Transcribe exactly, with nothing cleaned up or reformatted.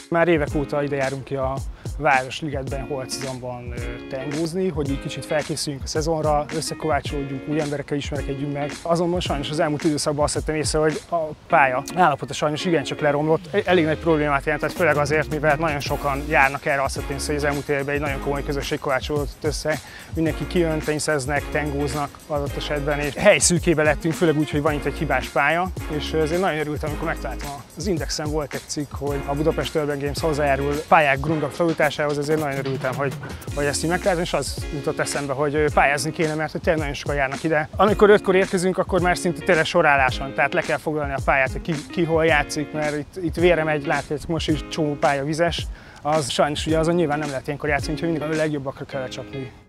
Már évek óta ide járunk ki a Városligetben, Holcizomban tengózni, hogy így kicsit felkészüljünk a szezonra, összekovácsolódjunk, új emberekkel ismerkedjünk meg. Azonban sajnos az elmúlt időszakban azt vettem észre, hogy a pálya állapota sajnos igencsak leromlott. Elég nagy problémát jelentett, főleg azért, mivel nagyon sokan járnak erre, azt vettem észre, hogy az elmúlt években egy nagyon komoly közösség kovácsolódott össze. Mindenki kijön, teniszeznek, tengóznak adott esetben, és helyszűkébe lettünk, főleg úgy, hogy van itt egy hibás pálya, és ezért nagyon örültem, amikor megtaláltam. Az Indexen volt egy cikk, hogy a Budapest Urban Games hozzájárul pályák grundok felújításához, ezért nagyon örültem, hogy, hogy ezt így megtaláltam, és az jutott eszembe, hogy pályázni kéne, mert hogy tényleg nagyon sokan járnak ide. Amikor ötkor érkezünk, akkor már szinte tényleg sorálás van, tehát le kell foglalni a pályát, hogy ki, ki hol játszik, mert itt, itt vére megy, látjátok, most is csomó pálya vizes, az sajnos ugye azon nyilván nem lehet ilyenkor játszani, úgyhogy mindig a legjobbakra kell lecsapni.